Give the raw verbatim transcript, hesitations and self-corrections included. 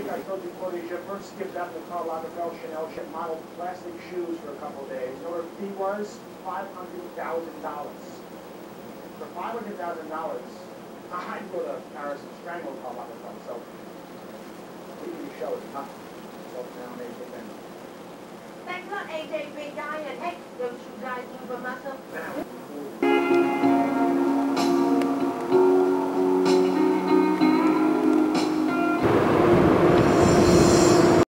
I told you, Claudia, your first gift out to Karl Lagerfeld Chanel ship modeled plastic shoes for a couple of days. You know what her fee was? five hundred thousand dollars. For five hundred thousand dollars, I'd go to Paris and strangle Karl Lagerfeld. So, leaving the show is tough. So now maybe then. Thanks a lot, A J, big guy, and hey, don't you guys move a muscle? Now.